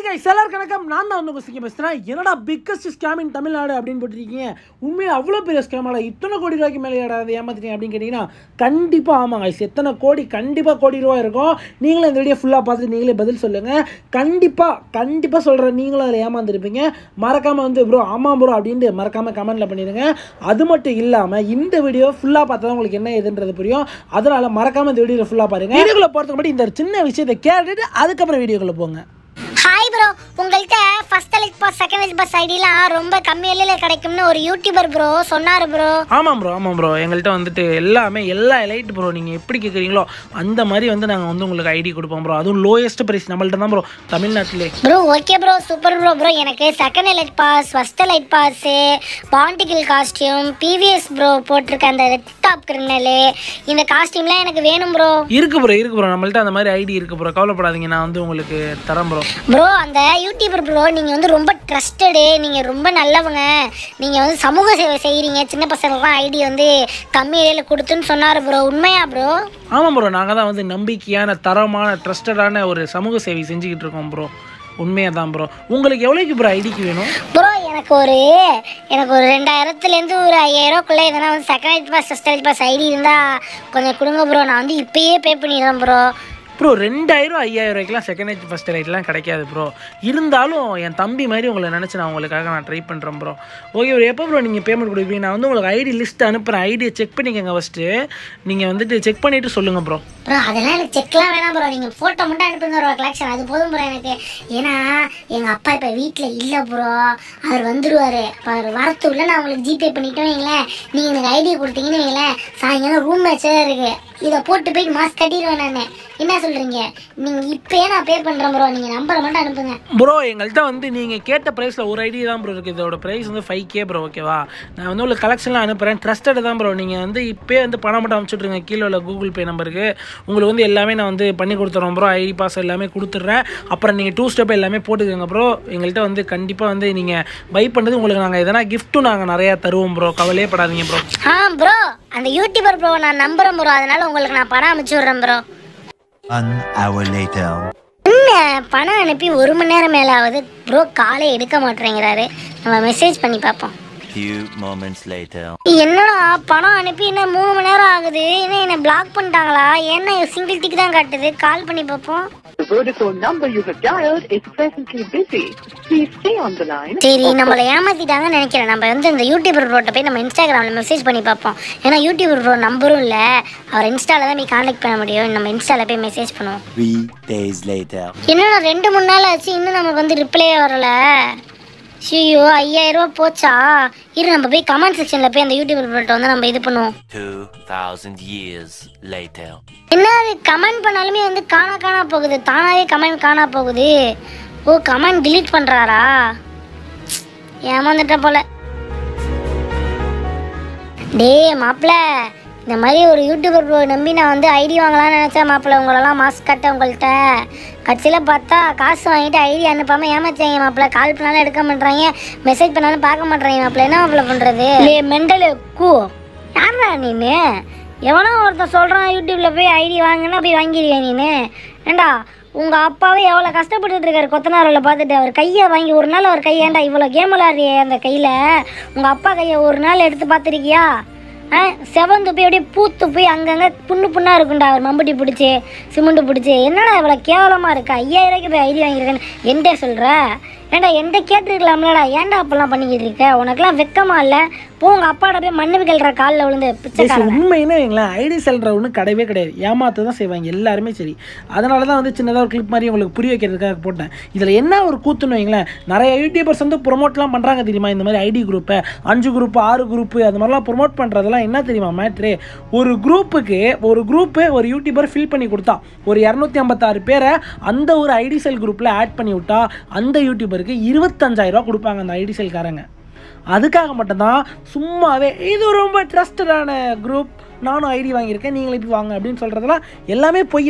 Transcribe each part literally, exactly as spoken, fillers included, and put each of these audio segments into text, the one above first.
guys, எல்லாருக்கும் வணக்கம். நான் தான் வந்து சிங்க பேசுறேன். என்னடா பிக்கஸ்ட் ஸ்கேம் இன் தமிழ்நாடு அப்படினு போட்டுருக்கீங்க. உண்மையிலே அவ்வளோ பெரிய ஸ்கேமாடா, இத்தனை கோடி ரூபாய்க்கு மேலே ஏடாது ஏமாத்திட்டீங்க அப்படின்னு கேட்டிங்கன்னா கண்டிப்பாக ஆமாம் guys. எத்தனை கோடி கண்டிப்பாக கோடி ரூபா இருக்கும். நீங்களும் இந்த வீடியோ ஃபுல்லாக பார்த்துட்டு நீங்களே பதில் சொல்லுங்கள். கண்டிப்பாக கண்டிப்பாக சொல்கிறேன், நீங்களும் அதில் ஏமாந்துருப்பீங்க. மறக்காமல் வந்து ப்ரோ ஆமாம் ப்ரோ அப்படின்ட்டு மறக்காமல் கமெண்ட்டில் பண்ணிடுங்க. அது மட்டும் இல்லாமல் இந்த வீடியோ ஃபுல்லாக பார்த்தா தான் உங்களுக்கு என்ன ஏதுன்றது புரியும். அதனால் மறக்காமல் இந்த வீடியோ ஃபுல்லாக பாருங்கள். வீடியோக்குள்ளே போகிறதுக்கு முன்னாடி இந்த சின்ன விஷயத்தை கேட்டுட்டு அதுக்கப்புறம் வீடியோக்குள்ளே போங்க. ஹாய் ப்ரோ, உங்கள்கிட்ட first elite pass second elite pass ஐடிலாம் ரொம்ப கம்மி விலையில கிடைக்கும்னு ஒரு யூடியூபர் ப்ரோ சொன்னார் ப்ரோ. ஆமாம் ப்ரோ ஆமாம் ப்ரோ எங்கள்கிட்ட வந்துட்டு எல்லாமே எல்லா எலைட் ப்ரோ நீங்கள் எப்படி கேட்குறீங்களோ அந்த மாதிரி வந்து நாங்கள் வந்து உங்களுக்கு ஐடி கொடுப்போம் ப்ரோ. அதுவும் லோயஸ்ட் ப்ரைஸ் நம்மள்ட்ட தான் ப்ரோ தமிழ்நாட்டிலே. Bro okay bro, super bro. Bro எனக்கு second elite pass, first elite pass, பாண்டிகில் காஸ்டியூம், பிவிஎஸ் ப்ரோ போட்டிருக்க அந்த ரெட் டாப் கிரிமினலு, இந்த காஸ்டியூம்லாம் எனக்கு வேணும் ப்ரோ. இருக்கு ப்ரோ இருக்கு ப்ரோ நம்மள்ட்ட அந்த மாதிரி ஐடி இருக்கு ப்ரோ. கவலைப்படாதீங்க, நான் வந்து உங்களுக்கு தரேன் ப்ரோ. ப்ரோ அந்த யூடியூபர் ப்ரோ நீங்கள் வந்து ரொம்ப ட்ரஸ்டடு, நீங்கள் ரொம்ப நல்லவங்க, நீங்கள் வந்து சமூக சேவை செய்கிறீங்க, சின்ன பசங்களுக்குலாம் ஐடி வந்து கம்மி விலையில் கொடுத்துன்னு சொன்னார் ப்ரோ. உண்மையா ப்ரோ? ஆமாம் ப்ரோ, நாங்கள் தான் வந்து நம்பிக்கையான தரமான ட்ரஸ்டடான ஒரு சமூக சேவை செஞ்சுக்கிட்டு இருக்கோம் ப்ரோ. உண்மையாக தான் ப்ரோ. உங்களுக்கு எவ்வளோக்கு ப்ரோ ஐடிக்கு வேணும் ப்ரோ? எனக்கு ஒரு எனக்கு ஒரு ரெண்டாயிரத்துலேருந்து ஒரு ஐயாயிரூவாக்குள்ளே எதனா வந்து second elite pass first elite pass ID இருந்தால் கொஞ்சம் கொடுங்க ப்ரோ. நான் வந்து இப்போயே பே பண்ணிடுறேன் ப்ரோ. ப்ரோ ரெண்டாயிரம் ஐயாயிரம் ரூபாய்க்குலாம் செகண்ட் எலைட் ஃபஸ்ட் எலைட்லாம் கிடைக்காது ப்ரோ. இருந்தாலும் என் தம்பி மாதிரி உங்களை நினச்சி நான் உங்களுக்காக நான் ட்ரை பண்ணுறேன் ப்ரோ. ஓகே ப்ரோ, எப்போ ப்ரோ நீங்கள் பேமெண்ட் கொடுப்பீங்க? நான் வந்து உங்களுக்கு ஐடி லிஸ்ட் அனுப்புகிறேன். ஐடியை செக் பண்ணிக்கங்க ஃபஸ்ட்டு. நீங்கள் வந்துட்டு செக் பண்ணிவிட்டு சொல்லுங்கள் ப்ரோ. ப்ரோ அதெல்லாம் எனக்கு செக்லாம் வேணாம் ப்ரோ, நீங்கள் ஃபோட்டோ மட்டும் அனுப்புங்க ப்ரோ. கலெக்ஷன் அது போதும் ப்ரோ எனக்கு. ஏன்னா எங்கள் அப்பா இப்போ வீட்டில் இல்லை ப்ரோ, அவர் வந்துடுவார். இப்போ அவர் வரத்துக்குள்ளே நான் உங்களுக்கு ஜிபே பண்ணிட்டோம் வைங்களேன், நீங்கள் எனக்கு ஐடியை கொடுத்தீங்கன்னு வைங்களேன், சாயங்காலம் ரூம் மேட்சாக இருக்குது, இதை போட்டு போயிட்டு மாஸ்க் கட்டிடுவேன் நான். என்ன சொல்கிறீங்க? நீங்கள் இப்போயே நான் பே பண்ணுறேன் ப்ரோ, நீங்கள் நம்பரை மட்டும் அனுப்புங்க ப்ரோ. எங்கள்கிட்ட வந்து நீங்கள் கேட்ட ப்ரைஸில் ஒரு ஐடி தான் ப்ரோ இருக்குது. இதோட ப்ரைஸ் வந்து ஃபைவ் கே ப்ரோ. ஓகேவா? நான் வந்து உங்களுக்கு கலெக்ஷன்லாம் அனுப்புகிறேன். ட்ரஸ்டட் தான் ப்ரோ. நீங்கள் வந்து இப்போயே வந்து பணம் மட்டும் அனுப்பிச்சுட்ருங்க கீழே உள்ள கூகுள் பே நம்பருக்கு. உங்களுக்கு வந்து எல்லாமே நான் வந்து பண்ணி கொடுத்துட்றோம் ப்ரோ. ஐடி பாஸ் எல்லாமே கொடுத்துட்றேன். அப்புறம் நீங்கள் டூ ஸ்டெப் எல்லாமே போட்டுக்கோங்க ப்ரோ. எங்கள்கிட்ட வந்து கண்டிப்பாக வந்து நீங்கள் பை பண்ணுறது உங்களுக்கு நாங்கள் எதனா கிஃப்ட்டும் நாங்கள் நிறையா தருவோம் ப்ரோ. கவலையே படாதீங்க ப்ரோ. ஆ ப்ரோ, அந்த யூடியூபர் ப்ரோ நான் நம்புகிறேன் ப்ரோ, அதனால் உங்களுக்கு நான் பணம் அனுப்பிச்சி விட்றேன் ப்ரோ. One hour later. என்ன பணம் அனுப்பி ஒரு மணி நேரம் மேலே ஆகுது ப்ரோ, காலே எடுக்க மாட்டேங்கிறாரு. நம்ம மெசேஜ் பண்ணி பார்ப்போம். Few moments later. என்னடா பணம் அனுப்பி என்ன மூணு மணி நேரம் ஆகுது, என்ன என்ன பிளாக் பண்ணிட்டாங்களா? என்ன சிங்கிள் டிக் தான் காட்டுது? கால் பண்ணி பார்ப்போம். The Vodafone number you have dialed is presently busy. Please stay on the line. சரி, நம்மளை ஏமாத்திட்டாங்கன்னு நினைக்கிறேன். நம்ம வந்து இந்த யூடியூபர் ப்ரோட்ட போய் நம்ம இன்ஸ்டாகிராமில் மெசேஜ் பண்ணி பார்ப்போம். ஏன்னா யூடியூபர் ப்ரோ நம்பரும் இல்லை, அவர் இன்ஸ்டாவில் தான் போய் கான்டாக்ட் பண்ண முடியும். நம்ம இன்ஸ்டாவில் போய் மெசேஜ் பண்ணுவோம். Three days later. என்னடா ரெண்டு மூணு நாள் ஆச்சு, இன்னும் நமக்கு வந்து ரிப்ளே வரல. ஐயோ ஐயாயிரம் ரூபா போச்சா? இரு நம்ம போய் கமெண்ட் செக்ஷனில் போய் அந்த யூடியூபர் ப்ரோட்ட வந்து நம்ம இது பண்ணுவோம். Two thousand years later. என்ன அது கமெண்ட் பண்ணாலுமே வந்து காணா காணா போகுது, தானாகவே கமெண்ட் காணா போகுது. ஓ கமெண்ட் டிலீட் பண்ணுறாரா? ஏமாந்துட்ட போல. டே மாப்பிள்ள, இந்த மாதிரி ஒரு யூடியூபர் ப்ரோ நம்பி நான் வந்து ஐடி வாங்கலாம்னு நினச்சேன் மாப்பிள்ள. உங்களெல்லாம் மாஸ்க் கட்ட உங்கள்கிட்ட கட்சியில் பார்த்தா காசு வாங்கிட்டு ஐடி அனுப்பாமல் ஏமாச்சாங்க மாப்பிள்ள. கால் பண்ணாலும் எடுக்க மாட்டேறாங்க, மெசேஜ் பண்ணாலும் பார்க்க மாட்டேறாங்க மாப்பிள்ள. என்ன மாப்பிள்ள பண்ணுறது? இல்லை மெண்டலு கூ யாரா நீனு? எவனோ ஒருத்தன் சொல்கிறான் யூடியூப்பில் போய் ஐடி வாங்கினா போய் வாங்கிடுவேன் நீனு. ஏண்டா உங்கள் அப்பாவே எவ்வளோ கஷ்டப்பட்டுட்டு இருக்காரு கொத்தனாரில் பார்த்துட்டு, அவர் கையை வாங்கி ஒரு நாள் அவர் கையாண்டா இவ்வளோ கேம் விளாடுறியே அந்த கையில். உங்கள் அப்பா கையை ஒரு நாள் எடுத்து பார்த்துருக்கியா? ஆ செவந்து போய் அப்படியே பூத்து போய் அங்கங்கே புண்ணு புண்ணாக இருக்குண்டா. அவர் மம்பட்டி பிடிச்சி சிமெண்ட்டு பிடிச்சி. என்னடா இவ்வளோ கேவலமாக இருக்கா? ஐயாயிரம் ரூபாய்க்கு போய் ஐடி வாங்கியிருக்கேன்னு என்கிட்ட சொல்கிற? ஏண்டா என்கிட்ட கேட்டுருக்கலாம்லடா, ஏன்டா அப்பெல்லாம் பண்ணிக்கிட்டு இருக்க? உனக்கெல்லாம் வெக்கமா இல்லை? போ உங்கள் அப்பாட்ட போய் மண்ணு கிள்ற காலில் விழுந்து பிச்சைக்காரன். உண்மையினே வைங்களேன், ஐடி செல்ற ஒன்றும் கிடையவே கிடையாது. ஏமாற்ற தான் செய்வாங்க எல்லாருமே. சரி, அதனால தான் வந்து சின்னதாக ஒரு கிளிப் மாதிரி உங்களுக்கு புரிய வைக்கிறதுக்காக போட்டேன். இதில் என்ன ஒரு கூத்துன்னு வைங்களேன், நிறைய யூடியூபர்ஸ் வந்து ப்ரொமோட்லாம் பண்ணுறாங்க தெரியுமா? இந்த மாதிரி ஐடி குரூப்பை அஞ்சு குரூப்பு ஆறு குரூப்பு அது மாதிரிலாம் ப்ரொமோட் பண்ணுறதெல்லாம் என்ன தெரியுமா மேட்ரு? ஒரு குரூப்புக்கு ஒரு குரூப்பு ஒரு யூடியூபர் ஃபில் பண்ணி கொடுத்தா ஒரு இரநூத்தி ஐம்பத்தாறு பேரை அந்த ஒரு ஐடி செல் குரூப்பில் ஆட் பண்ணி விட்டா அந்த யூடியூபருக்கு இருபத்தஞ்சாயிரம் ரூபா கொடுப்பாங்க அந்த ஐடி செல்காரங்க. அதுக்காக மட்டும்தான் சும்மாவே இது ரொம்ப ட்ரஸ்டடான குரூப், நானும் ஐடி வாங்கியிருக்கேன், நீங்களும் இப்படி வாங்க அப்படின்னு சொல்கிறதெல்லாம் எல்லாமே பொய் தான்.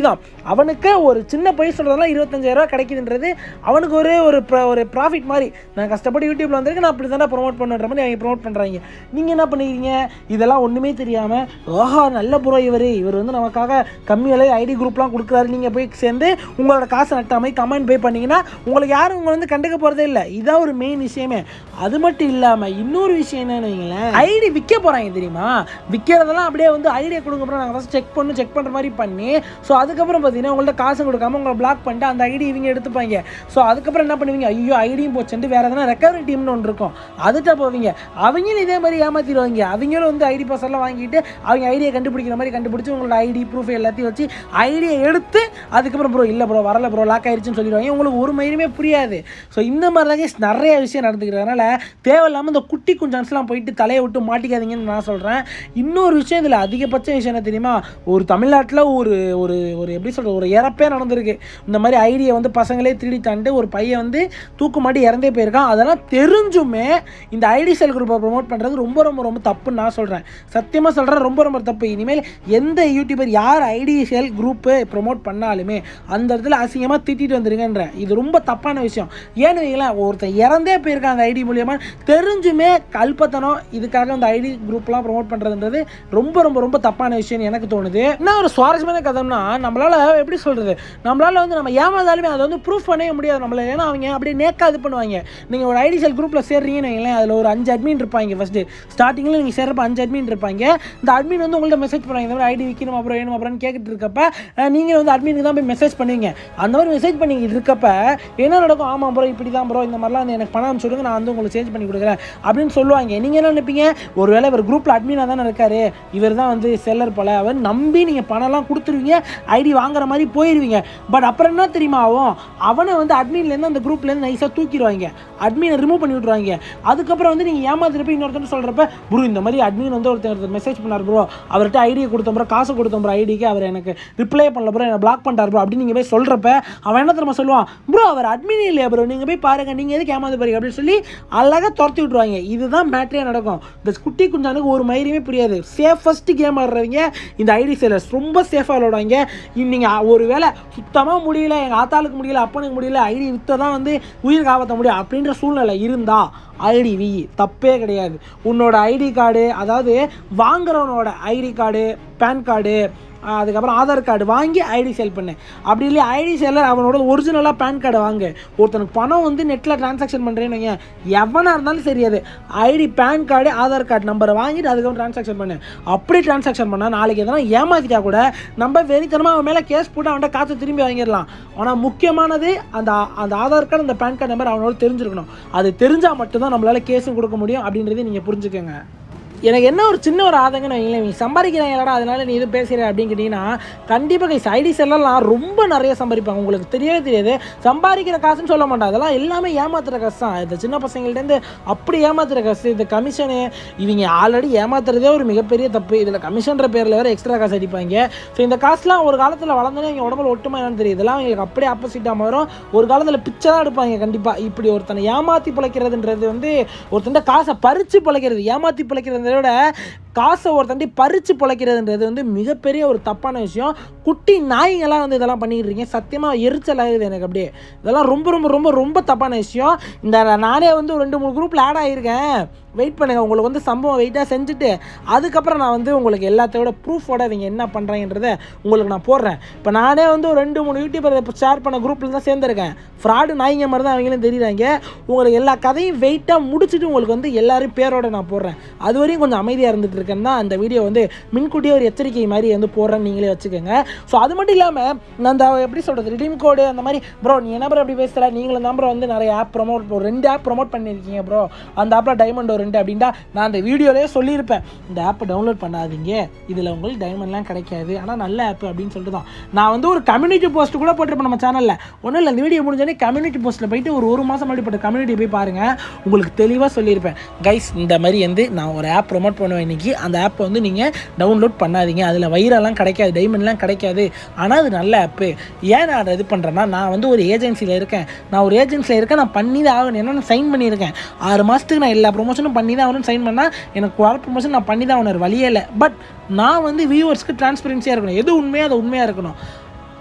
அவனுக்கு ஒரு சின்ன பை சொல்கிறதெல்லாம் இருபத்தஞ்சாயிரரூவா கிடைக்குதுன்றது அவனுக்கு ஒரு ஒரு ஒரு ப்ராஃபிட் மாதிரி. நான் கஷ்டப்பட்டு யூடியூப்பில் வந்திருக்கு, நான் அப்படி தானே ப்ரொமோட் பண்ணுற மாதிரி அவங்க ப்ரொமோட் பண்ணுறாங்க. நீங்கள் என்ன பண்ணுறீங்க? இதெல்லாம் ஒன்றுமே தெரியாமல், ஓஹா நல்ல ப்ரோ இவர் இவர் வந்து நமக்காக கம்மி விலை ஐடி குரூப்லாம் கொடுக்குறாரு, நீங்கள் போய் சேர்ந்து உங்களோட காசை நட்டாமல் கமெண்ட் பே பண்ணிங்கன்னா உங்களுக்கு யாரும் உங்களை வந்து கண்டுக்க போகிறதே இல்லை. இதான் ஒரு மெயின் விஷயமே. அது மட்டும் இல்லாமல் இன்னொரு விஷயம் என்னன்னு வைங்களேன், ஐடி விற்க போகிறாங்க தெரியுமா? விற்கிறதெல்லாம் அப்படியே வந்து ஐடியா கொடுக்கப்புறம் நாங்கள் ஃபஸ்ட் செக் பண்ணி செக் பண்ணுற மாதிரி பண்ணி, ஸோ அதுக்கப்புறம் பார்த்தீங்கன்னா உங்கள்கிட்ட காசு கொடுக்காம உங்களை பிளாக் பண்ணிட்டு அந்த ஐடி இவங்க எடுத்துப்பாங்க. ஸோ அதுக்கப்புறம் என்ன பண்ணுவீங்க? ஐயோ ஐடியும் போச்சுட்டு வேறு எதனா ரெக்கவரி டீம்னு ஒன்று இருக்கும், அதுகிட்ட போவீங்க. அவங்களும் இதே மாதிரி ஏமாற்றிடுவாங்க. அவங்களும் வந்து ஐடி பாஸ் எல்லாம் வாங்கிட்டு அவங்க ஐடியை கண்டுபிடிக்கிற மாதிரி கண்டுபிடிச்சி உங்களோட ஐடி ப்ரூஃப் எல்லாத்தையும் வச்சு ஐடியை எடுத்து அதுக்கப்புறம் ப்ரோ இல்லை ப்ரோ வரல ப்ரோ லாக் ஆயிடுச்சுன்னு சொல்லிடுவாங்க. உங்களுக்கு ஒரு மயிலுமே புரியாது. ஸோ இந்த மாதிரி தான் நிறைய விஷயம் நடந்துக்கிறதுனால தேவையில்லாமல் இந்த குட்டி குஞ்சான்ஸ்லாம் போயிட்டு தலையை விட்டு மாட்டிக்காதீங்கன்னு நான் சொல்கிறேன். இன்னொரு விஷயம் இதில் அதிகபட்ச விஷயம் என்ன தெரியுமா? ஒரு தமிழ்நாட்டில் ஒரு ஒரு ஒரு எப்படி சொல்கிறது ஒரு இறப்பே நடந்திருக்கு. இந்த மாதிரி ஐடியை வந்து பசங்களே திருடி தாண்டு ஒரு பையன் வந்து தூக்கு மாட்டி இறந்தே போயிருக்கான். அதெல்லாம் தெரிஞ்சுமே இந்த ஐடி செல் குரூப்பை ப்ரொமோட் பண்ணுறது ரொம்ப ரொம்ப ரொம்ப தப்புன்னு நான் சொல்கிறேன். சத்தியமாக சொல்கிறேன், ரொம்ப ரொம்ப தப்பு. இனிமேல் எந்த யூடியூபர் யார் ஐடி செல் குரூப்பு ப்ரொமோட் பண்ணாலுமே அந்த இடத்துல அசிங்கமாக திட்டிட்டு வந்துருங்கன்ற. இது ரொம்ப தப்பான விஷயம். ஏன்னு வைங்களேன், ஒருத்தர் இறந்தே போயிருக்கான் அந்த ஐடி மூலியமாக தெரிஞ்சுமே கல்பத்தனம் இதுக்காக அந்த ஐடி குரூப்லாம் ப்ரொமோட் பண்ணுறதுன்றது ரொம்ப ரொம்ப ரொம்ப தப்பான விஷயம்னு எனக்கு தோணுது. என்ன ஒரு சுவாரஸ்யமான கதைன்னா, நம்மளால் எப்படி சொல்கிறது, நம்மளால் வந்து நம்ம ஏமாந்தாலுமே அதை வந்து ப்ரூஃப் பண்ணவே முடியாது நம்மள. ஏன்னா அவங்க அப்படியே நேக்காக இது பண்ணுவாங்க. நீங்கள் ஒரு ஐடி செல் குரூப்பில் சேர்றீங்கன்னு வைங்களேன், அதில் ஒரு அஞ்சு அட்மின் இருப்பாங்க. ஃபஸ்ட்டு ஸ்டார்டிங்கில் நீங்கள் சேர்றப்ப அஞ்சு அட்மின் இருப்பாங்க. இந்த அட்மின் வந்து உங்கள்கிட்ட மெசேஜ் பண்ணுவாங்க, இந்த மாதிரி ஐடி விற்கணும் அப்புறம் வேணும் அப்புறம் கேட்டுட்டு இருக்கப்ப நீங்கள் வந்து அட்மினுக்கு தான் போய் மெசேஜ் பண்ணுவீங்க. அந்த மாதிரி மெசேஜ் பண்ணிக்கிட்டு இருக்கப்ப என்ன நடக்கும்? ஆமாம் ப்ரோ இப்படி தான் ப்ரோ, இந்த மாதிரிலாம் வந்து எனக்கு பணம் சொல்லுங்க, நான் வந்து உங்களுக்கு சேஞ்ச் பண்ணி கொடுக்குறேன் அப்படின்னு சொல்லுவாங்க. நீங்கள் என்ன நினைப்பீங்க? ஒரு வேளை இவர் குரூப்பில் அட்மினாக தானே இருக்காரு, இவர் தான் வந்து செல்லர் போல, அவர் நம்பி நீங்கள் பணம்லாம் கொடுத்துருவீங்க, ஐடி வாங்குற மாதிரி போயிடுவீங்க. பட் அப்புறம் என்ன தெரியுமா ஆகும்? அவனை வந்து அட்மின்லேருந்து அந்த குரூப்லேருந்து நைஸாக தூக்கிடுவாங்க, அட்மினை ரிமூவ் பண்ணி விட்ருவாங்க. அதுக்கப்புறம் வந்து நீங்கள் ஏமாத்திருப்ப இன்னொருத்தர் சொல்கிறப்ப, ப்ரோ இந்த மாதிரி அட்மின் வந்து ஒருத்தர் மெசேஜ் பண்ணார் ப்ரோ, அவர்கிட்ட ஐடியை கொடுத்தோம் ப்ரோ, காசு கொடுத்தோம் ப்ரோ ஐடிக்கு, அவர் எனக்கு ரிப்ளை பண்ணல ப்ரோ, என்னை பிளாக் பண்ணிட்டார் ப்ரோ அப்படின்னு நீங்கள் போய் சொல்கிறப்ப அவன் என்ன தெரியுமா சொல்லுவான்? ப்ரோ அவர் அட்மின் இல்லையா ப்ரோ, நீங்கள் போய் பாருங்கள், நீங்கள் எதுக்கு ஏமாந்து பாருங்க அப்படின்னு சொல்லி அழகாக துரத்தி விட்ருவாங்க. இதுதான் மேட்ரியே நடக்கும். இந்த குட்டி குஞ்சானுக்கு ஒரு மயிலுமே புரியாது. சேஃபஸ்ட் கேம் ஆடுறவங்க இந்த ஐடி செல்லர்ஸ் ரொம்ப சேஃபாக விளையாடுவாங்க. நீங்கள் ஒரு வேளை சுத்தமாக முடியல, எங்கள் ஆத்தாளுக்கு முடியல, அப்பனுக்கு முடியல, ஐடி விற்று தான் வந்து உயிர் காப்பாற்ற முடியும் அப்படின்ற சூழ்நிலை இருந்தால் ஐடி வி தப்பே கிடையாது. உன்னோட ஐடி கார்டு, அதாவது வாங்குறவனோட ஐடி கார்டு, பேன் கார்டு, அதுக்கப்புறம் ஆதார் கார்டு வாங்கி ஐடி சேல் பண்ணு. அப்படி இல்லையா ஐடி சேலர் அவனோட ஒரிஜினலாக பேன் கார்டு வாங்கு. ஒருத்தனுக்கு பணம் வந்து நெட்டில் ட்ரான்சாக்ஷன் பண்ணுறேன்னு வைங்க, எவனாக இருந்தாலும் சரி, அது ID PAN card Aadhaar card நம்பரை வாங்கிட்டு அதுக்கப்புறம் ட்ரான்சாக்ஷன் பண்ணு. அப்படி ட்ரான்சாக்ஷன் பண்ணால் நாளைக்கு எதனா ஏமாத்திட்டா கூட நம்ம வெறித்தனமாக அவன் மேலே கேஸ் போட்டு அவன்கிட்ட காசு திரும்பி வாங்கிடலாம். ஆனால் முக்கியமானது அந்த அந்த ஆதார் கார்டு அந்த பேன் கார்டு நம்பர் அவனோட தெரிஞ்சிருக்கணும். அது தெரிஞ்சால் மட்டும்தான் நம்மளால் கேஸும் கொடுக்க முடியும் அப்படின்றத நீங்கள் புரிஞ்சுக்கோங்க. எனக்கு என்ன ஒரு சின்ன ஒரு ஆதங்கன்னு வைங்களேன், நீ சம்பாதிக்கிறாங்கடா அதனால நீ இது பேசுகிற அப்படின்னு கேட்டிங்கன்னா, கண்டிப்பாக கைஸ் ஐடிஸ் எல்லாம் ரொம்ப நிறைய சம்பாதிப்பாங்க. உங்களுக்கு தெரியவே தெரியாது, சம்பாதிக்கிற காசுன்னு சொல்ல மாட்டாங்க, அதெல்லாம் எல்லாமே ஏமாத்துற காசு தான். இந்த சின்ன பசங்கள்டேருந்து அப்படி ஏமாத்துற காசு. இந்த கமிஷனு இவங்க ஆல்ரெடி ஏமாத்துறதே ஒரு மிகப்பெரிய தப்பு, இதில் கமிஷன்ற பேரில் வேறு எக்ஸ்ட்ரா காசு அடிப்பாங்க. ஸோ இந்த காசுலாம் ஒரு காலத்தில் வளர்ந்தோன்னே இவங்க உடம்புல ஒட்டுமா என்னன்னு தெரியுது, இதெல்லாம் அவங்களுக்கு அப்படியே ஆப்போசிட்டாக மாறும். ஒரு காலத்தில் பிச்சை தான் எடுப்பாங்க கண்டிப்பாக. இப்படி ஒருத்தனை ஏமாற்றி பிழைக்கிறதுன்றது வந்து ஒருத்தன் காசை பறித்து பிழைக்கிறது, ஏமாற்றி பிழைக்கிறது விட காசை ஒருத்தண்டி பறித்து பிழைக்கிறதுன்றது வந்து மிகப்பெரிய ஒரு தப்பான விஷயம். குட்டி நாய்ங்கெல்லாம் வந்து இதெல்லாம் பண்ணிக்கிட்டு இருக்கீங்க, சத்தியமாக எரிச்சல் ஆகுது எனக்கு. அப்படியே இதெல்லாம் ரொம்ப ரொம்ப ரொம்ப ரொம்ப தப்பான விஷயம். இந்த நானே வந்து ஒரு ரெண்டு மூணு குரூப்பில் ஆட் ஆகியிருக்கேன். வெயிட் பண்ணுங்கள், உங்களுக்கு வந்து சம்பவம் வெயிட்டாக செஞ்சுட்டு அதுக்கப்புறம் நான் வந்து உங்களுக்கு எல்லாத்தையோட ப்ரூஃபோட இவங்க என்ன பண்ணுறாங்கன்றதை உங்களுக்கு நான் போடுறேன். இப்போ நானே வந்து ஒரு ரெண்டு மூணு யூடியூபர் இப்போ ஷேர் பண்ண குரூப்பில் தான் சேர்ந்துருக்கேன். ஃப்ராடு நாய்ங்க மாதிரி தான் அவங்களும் தெரியுறாங்க. உங்களுக்கு எல்லா கதையும் வெயிட்டாக முடிச்சுட்டு உங்களுக்கு வந்து எல்லாரும் பேரோட நான் போடுறேன். அது வரையும் கொஞ்சம் அமைதியாக இருந்துட்டு இருக்கேன்னு தான் அந்த வீடியோ வந்து முன்கூட்டியே ஒரு எச்சரிக்கை மாதிரி வந்து போடுறேன்னு நீங்களே வச்சுக்கோங்க. ஸோ அது மட்டும் இல்லாமல் நான் அந்த எப்படி சொல்கிறது ரிடீம் கோடு அந்த மாதிரி ப்ரோ நீ என்ன ப்ரோ எப்படி பேசுகிற, நீங்களும் தான் ப்ரோ வந்து நிறைய ஆப் ப்ரொமோட் ஒரு ரெண்டு ஆப் ப்ரொமோட் பண்ணியிருக்கீங்க ப்ரோ, அந்த ஆப்பில் டைமண்ட் ஒரு ரெண்டு அப்படின்ட்டா நான் அந்த வீடியோலேயே சொல்லியிருப்பேன், இந்த ஆப்பை டவுன்லோட் பண்ணாதீங்க, இதில் உங்களுக்கு டைமண்ட்லாம் கிடைக்காது, ஆனால் நல்ல ஆப் அப்படின்னு சொல்லிட்டு தான் நான் வந்து ஒரு கம்யூனிட்டி போஸ்ட் கூட போட்டிருப்பேன் நம்ம சேனலில். ஒன்றும் இல்லை, இந்த வீடியோ முடிஞ்சோடனே கம்யூனிட்டி போஸ்ட்டில் போயிட்டு ஒரு ஒரு மாதம் முன்னாடி போட்ட கம்யூனிட்டி போய் பாருங்கள், உங்களுக்கு தெளிவாக சொல்லியிருப்பேன். கைஸ் இந்த மாதிரி வந்து நான் ஒரு ஆப் ப்ரொமோட் பண்ணுவேன் இன்றைக்கி, அந்த ஆப்பை வந்து நீங்கள் டவுன்லோட் பண்ணாதீங்க, அதில் வைரெல்லாம் கிடைக்காது, டைமண்ட்லாம் கிடைக்காது, ஆனால் அது நல்ல ஆப்பு. ஏன் நான் இது பண்ணுறேன்னா, நான் வந்து ஒரு ஏஜென்சியில் இருக்கேன், நான் ஒரு ஏஜென்சியில் இருக்கேன், நான் பண்ணி தான் ஆகணும், ஏன்னா நான் சைன் பண்ணியிருக்கேன், ஆறு மாதத்துக்கு நான் எல்லா ப்ரொமோஷனும் பண்ணி தான் ஆகணும்னு சைன் பண்ணால் எனக்கு வர ப்ரொமோஷன் நான் பண்ணி தான் ஆகணும், வழியே இல்லை. பட் நான் வந்து வியூவர்ஸ்க்கு டிரான்ஸ்பரன்சியாக இருக்கணும், எது உண்மையாக அது உண்மையாக இருக்கணும்.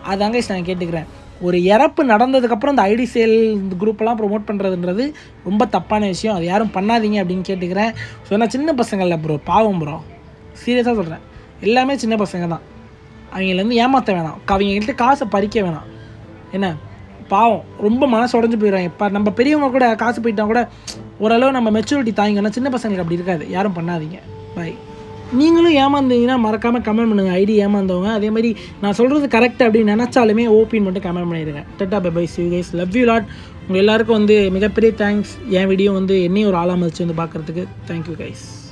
அதாங்க நான் கேட்டுக்கிறேன். ஒரு இறப்பு நடந்ததுக்கப்புறம் இந்த ஐடி சேல் இந்த குரூப்பெல்லாம் ப்ரொமோட் பண்ணுறதுன்றது ரொம்ப தப்பான விஷயம். அது யாரும் பண்ணாதீங்க அப்படின்னு கேட்டுக்கிறேன். ஸோ நான் சின்ன பசங்களில் ப்ரோ, பாவம் ப்ரோ, சீரியஸாக சொல்கிறேன், எல்லாமே சின்ன பசங்க தான். அவங்களேருந்து ஏமாற்ற வேணாம், அவங்கள்ட்ட காசை பறிக்க வேணாம். என்ன பாவம், ரொம்ப மனசு உடஞ்சி போயிடுவாங்க. இப்போ நம்ம பெரியவங்க கூட காசு போயிட்டால் கூட ஓரளவு நம்ம மெச்சூரிட்டி தாங்கிக்கணும். சின்ன பசங்களுக்கு அப்படி இருக்காது. யாரும் பண்ணாதீங்க. பை. நீங்களும் ஏமாந்தீங்கன்னா மறக்காமல் கமெண்ட் பண்ணுங்கள், ஐடி ஏமாந்தவங்க. அதே மாதிரி நான் சொல்கிறது கரெக்ட் அப்படின்னு நினச்சாலுமே ஓபின்னு மட்டும் கமெண்ட் பண்ணிடுங்க. Tata bye bye, see you guys, love you lot. உங்கள் எல்லாருக்கும் வந்து மிகப்பெரிய தேங்க்ஸ். என் வீடியோ வந்து என்னையும் ஒரு ஆளாக மதிச்சு வந்து பார்க்குறதுக்கு. Thank you guys.